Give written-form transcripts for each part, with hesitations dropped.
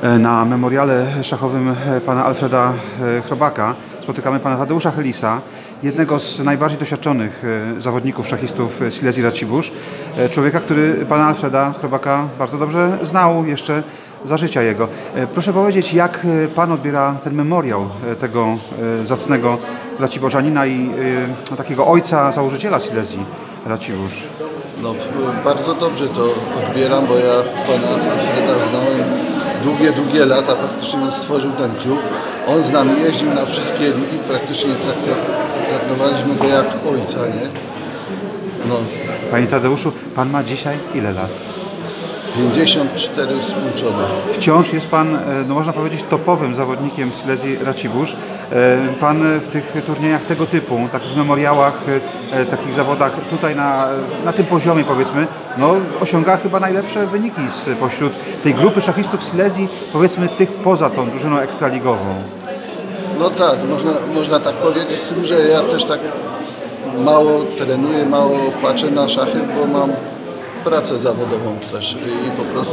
Na memoriale szachowym pana Alfreda Chrobaka spotykamy pana Tadeusza Helisa, jednego z najbardziej doświadczonych zawodników szachistów Silesii Racibórz. Człowieka, który pana Alfreda Chrobaka bardzo dobrze znał jeszcze za życia jego. Proszę powiedzieć, jak pan odbiera ten memoriał tego zacnego Raciborzanina i takiego ojca, założyciela Silesii Racibórz? No, bardzo dobrze to odbieram, bo ja pana Alfreda znałem długie lata, praktycznie on stworzył ten klub. On z nami jeździł na wszystkie ligi, praktycznie traktowaliśmy go jak ojca, nie? No. Panie Tadeuszu, pan ma dzisiaj ile lat? 54 skończone. Wciąż jest pan, no można powiedzieć, topowym zawodnikiem Silesii Racibórz. Pan w tych turniejach tego typu, takich memoriałach, takich zawodach tutaj na tym poziomie, powiedzmy, no osiąga chyba najlepsze wyniki spośród tej grupy szachistów Silesii, powiedzmy tych poza tą drużyną ekstraligową. No tak, można tak powiedzieć, z tym, że ja też tak mało trenuję, mało patrzę na szachy, bo mam pracę zawodową też i po prostu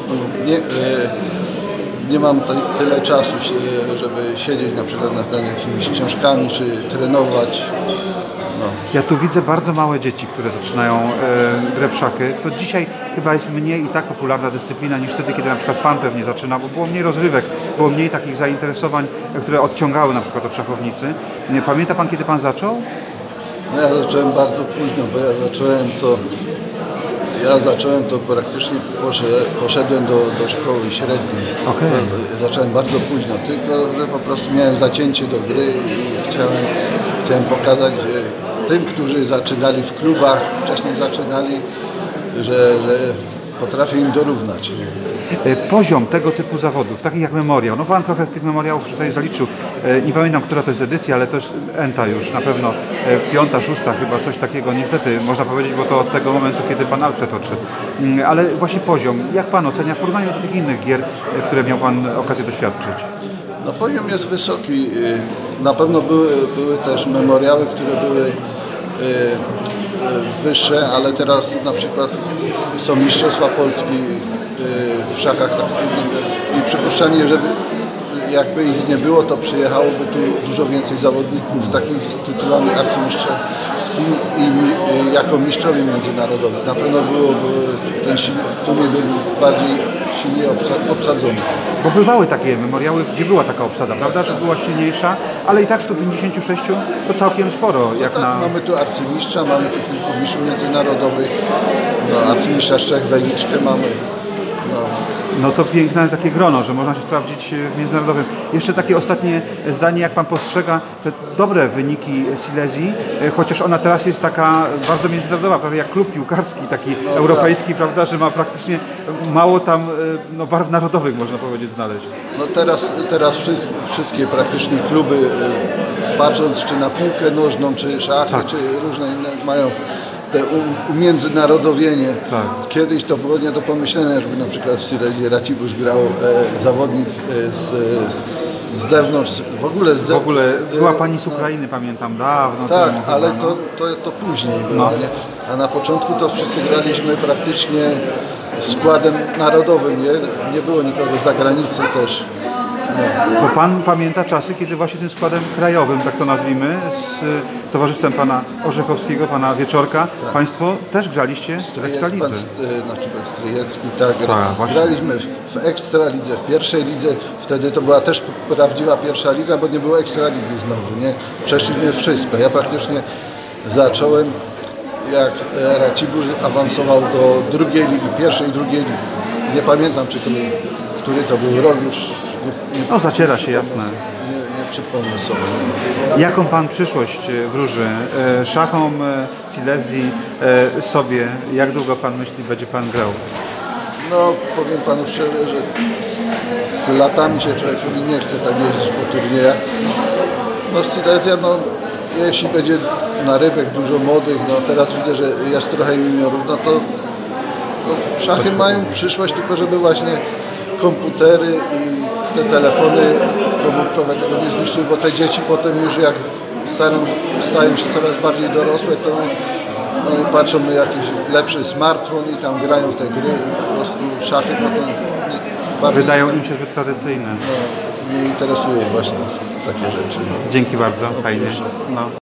nie mam tyle czasu, żeby siedzieć na przykład nad jakimiś książkami czy trenować. No. Ja tu widzę bardzo małe dzieci, które zaczynają grę w szachy. To dzisiaj chyba jest mniej i tak popularna dyscyplina niż wtedy, kiedy na przykład pan pewnie zaczynał, bo było mniej rozrywek, było mniej takich zainteresowań, które odciągały na przykład od szachownicy. Pamięta pan, kiedy pan zaczął? No ja zacząłem bardzo późno, bo ja zacząłem to praktycznie, poszedłem do szkoły średniej. Okay. Zacząłem bardzo późno, tylko że po prostu miałem zacięcie do gry i chciałem pokazać tym, którzy zaczynali w klubach, wcześniej zaczynali, że potrafię im dorównać. Poziom tego typu zawodów, takich jak memoriał, no pan trochę tych memoriałów tutaj zaliczył, nie pamiętam, która to jest edycja, ale to jest enta już, na pewno 5., 6. chyba, coś takiego, niestety można powiedzieć, bo to od tego momentu, kiedy pan Alfred odszedł. Ale właśnie poziom, jak pan ocenia w porównaniu do tych innych gier, które miał pan okazję doświadczyć? No poziom jest wysoki, na pewno były też memoriały, które były wyższe, ale teraz na przykład są mistrzostwa Polski w szachach aktywnych i przypuszczenie, że jakby ich nie było, to przyjechałoby tu dużo więcej zawodników takich z tytułami arcymistrzowskimi i jako mistrzowie międzynarodowi. Na pewno ten turniej był bardziej silnie obsadzony. Bo bywały takie memoriały, gdzie była taka obsada, prawda, że była silniejsza, ale i tak 156 to całkiem sporo. Jak tak, mamy tu arcymistrza, mamy tu kilku mistrzów międzynarodowych, no, arcymistrza Czech, Weliczkę mamy. No to piękne takie grono, że można się sprawdzić w międzynarodowym. Jeszcze takie ostatnie zdanie, jak pan postrzega te dobre wyniki Silesii, chociaż ona teraz jest taka bardzo międzynarodowa, prawie jak klub piłkarski, taki europejski, tak, prawda, że ma praktycznie mało tam barw narodowych, można powiedzieć, znaleźć. No teraz wszystkie praktycznie kluby, patrząc czy na piłkę nożną, czy szachy, tak, czy różne inne, mają te umiędzynarodowienie. Tak. Kiedyś to było nie do pomyślenia, żeby na przykład w Silesii Racibórz grał zawodnik z zewnątrz, w ogóle była pani z Ukrainy, pamiętam, dawno tak, temu. Ale to później było, nie? A na początku to wszyscy graliśmy praktycznie składem narodowym, nie było nikogo z zagranicy też. No. Bo pan pamięta czasy, kiedy właśnie tym składem krajowym, tak to nazwijmy, z towarzystwem pana Orzechowskiego, pana Wieczorka, tak, państwo też graliście w Ekstralidze. Pan Stryjecki, tak, graliśmy w Ekstralidze, w pierwszej lidze, wtedy to była też prawdziwa pierwsza liga, bo nie było Ekstraligi znowu, nie? Przeszliśmy wszystko. Ja praktycznie zacząłem, jak Racibórz awansował do drugiej ligi, pierwszej i drugiej ligi. Nie pamiętam, który to był rok już. No zaciera się, jasne. Nie przypomnę sobie. Jaką pan przyszłość wróży szachom Silesii sobie? Jak długo pan myśli, będzie pan grał? No powiem panu szczerze, że z latami się człowiekowi nie chce tak jeździć po turniejach. No Silesia, jeśli będzie na rybek dużo młodych, teraz widzę, że jest trochę juniorów, to szachy mają przyszłość, tylko żeby właśnie komputery i te telefony komórkowe tego nie zniszczyły, bo te dzieci potem już jak stają się coraz bardziej dorosłe, to patrzą na jakiś lepszy smartfon i tam grają w te gry i po prostu szachy, bardzo Wydają im się zbyt tradycyjne. mnie interesuje właśnie takie rzeczy. No. Dzięki bardzo, fajnie. proszę. No.